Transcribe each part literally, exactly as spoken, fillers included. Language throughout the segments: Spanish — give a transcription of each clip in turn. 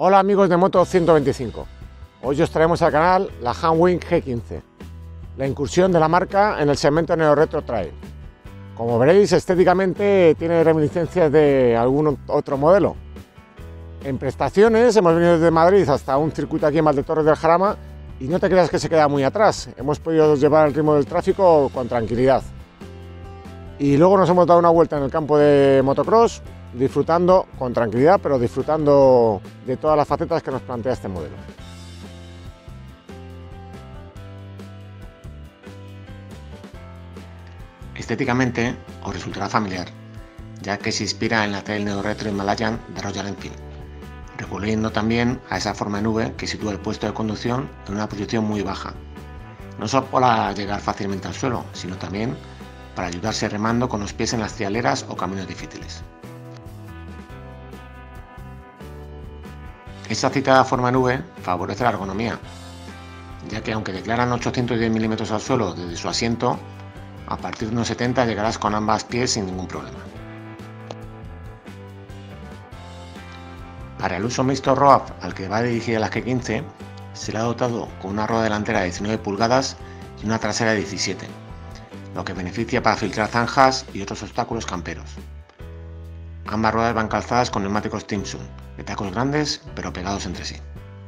Hola amigos de Moto ciento veinticinco, hoy os traemos al canal la Hanwing G quince, la incursión de la marca en el segmento Neo Retro Trail. Como veréis, estéticamente tiene reminiscencias de algún otro modelo. En prestaciones hemos venido desde Madrid hasta un circuito aquí en Valdetorres del Jarama y no te creas que se queda muy atrás, hemos podido llevar el ritmo del tráfico con tranquilidad. Y luego nos hemos dado una vuelta en el campo de motocross, disfrutando con tranquilidad, pero disfrutando de todas las facetas que nos plantea este modelo. Estéticamente os resultará familiar, ya que se inspira en la Trail Neo Retro Himalayan de Royal Enfield, recurriendo también a esa forma de nube que sitúa el puesto de conducción en una posición muy baja, no solo para llegar fácilmente al suelo, sino también para ayudarse remando con los pies en las trialeras o caminos difíciles. Esta citada forma de nube favorece la ergonomía, ya que aunque declaran ochocientos diez milímetros al suelo desde su asiento, a partir de unos setenta llegarás con ambas pies sin ningún problema. Para el uso mixto road al que va dirigida la G quince, se le ha dotado con una rueda delantera de diecinueve pulgadas y una trasera de diecisiete, lo que beneficia para filtrar zanjas y otros obstáculos camperos. Ambas ruedas van calzadas con neumáticos Timsun, de tacos grandes pero pegados entre sí.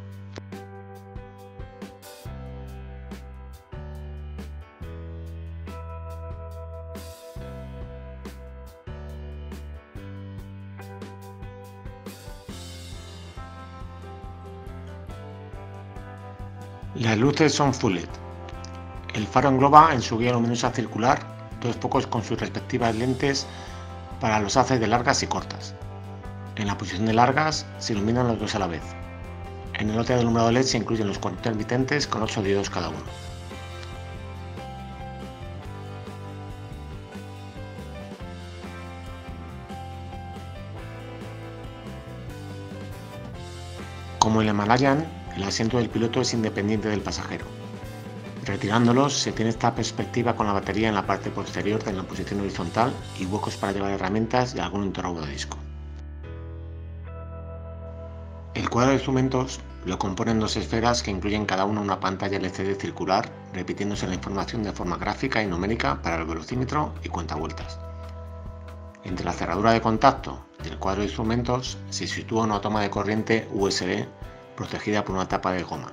Las luces son full L E D. El faro engloba en su guía luminosa circular dos focos con sus respectivas lentes para los haces de largas y cortas. En la posición de largas se iluminan los dos a la vez. En el lote de alumbrado L E D se incluyen los cuatro intermitentes con ocho diodos cada uno. Como el Himalayan, el asiento del piloto es independiente del pasajero. Retirándolos se tiene esta perspectiva con la batería en la parte posterior de la posición horizontal y huecos para llevar herramientas y algún interrogado de disco. El cuadro de instrumentos lo componen dos esferas que incluyen cada una una pantalla L C D circular, repitiéndose la información de forma gráfica y numérica para el velocímetro y cuentavueltas. Entre la cerradura de contacto y el cuadro de instrumentos se sitúa una toma de corriente U S B protegida por una tapa de goma.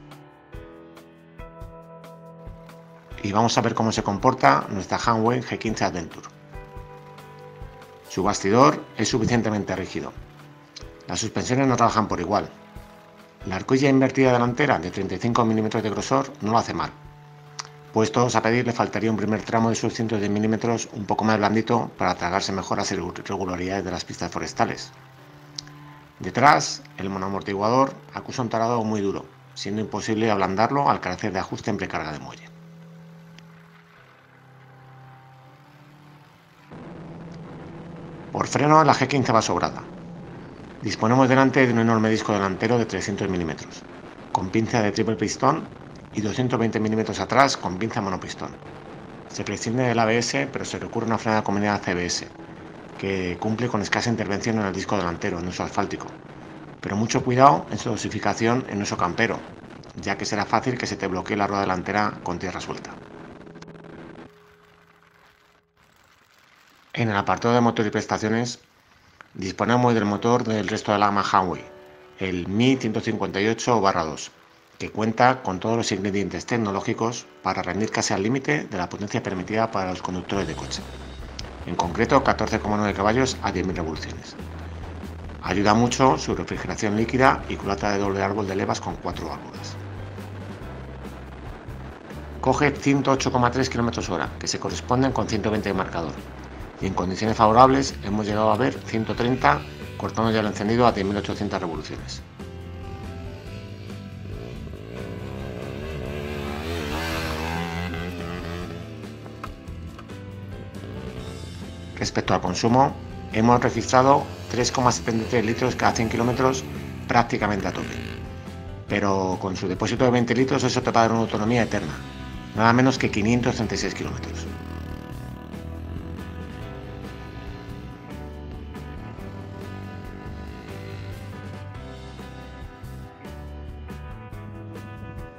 Y vamos a ver cómo se comporta nuestra Hanwing G quince Adventure. Su bastidor es suficientemente rígido. Las suspensiones no trabajan por igual. La horquilla invertida delantera de treinta y cinco milímetros de grosor no lo hace mal. Puestos a pedir, le faltaría un primer tramo de sus ciento diez milímetros un poco más blandito para tragarse mejor las irregularidades de las pistas forestales. Detrás, el monoamortiguador acusa un tarado muy duro, siendo imposible ablandarlo al carecer de ajuste en precarga de muelle. Por freno, la G quince va sobrada. Disponemos delante de un enorme disco delantero de trescientos milímetros, con pinza de triple pistón y doscientos veinte milímetros atrás con pinza monopistón. Se prescinde del A B S, pero se recurre a una frenada combinada C B S, que cumple con escasa intervención en el disco delantero en uso asfáltico, pero mucho cuidado en su dosificación en uso campero, ya que será fácil que se te bloquee la rueda delantera con tierra suelta. En el apartado de motor y prestaciones, disponemos del motor del resto de la gama Hanwing, el M I ciento cincuenta y ocho barra dos, que cuenta con todos los ingredientes tecnológicos para rendir casi al límite de la potencia permitida para los conductores de coche, en concreto catorce coma nueve caballos a diez mil revoluciones. Ayuda mucho su refrigeración líquida y culata de doble árbol de levas con cuatro válvulas. Coge ciento ocho coma tres kilómetros hora, que se corresponden con ciento veinte de marcador, y en condiciones favorables hemos llegado a ver ciento treinta cortando ya el encendido a diez mil ochocientas revoluciones. Respecto al consumo, hemos registrado tres coma setenta y tres litros cada cien kilómetros prácticamente a tope, pero con su depósito de veinte litros eso te va a dar una autonomía eterna, nada menos que quinientos treinta y seis kilómetros.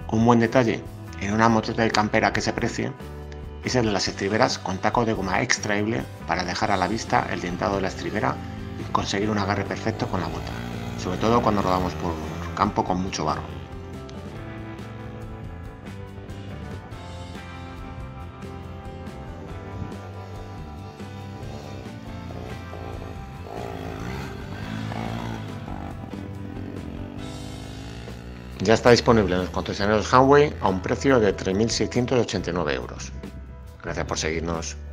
Un buen detalle en una motocicleta de campera que se precie es el de las estriberas con taco de goma extraíble para dejar a la vista el dentado de la estribera y conseguir un agarre perfecto con la bota, sobre todo cuando rodamos por campo con mucho barro. Ya está disponible en los concesionarios Hanway a un precio de tres mil seiscientos ochenta y nueve euros. Gracias por seguirnos.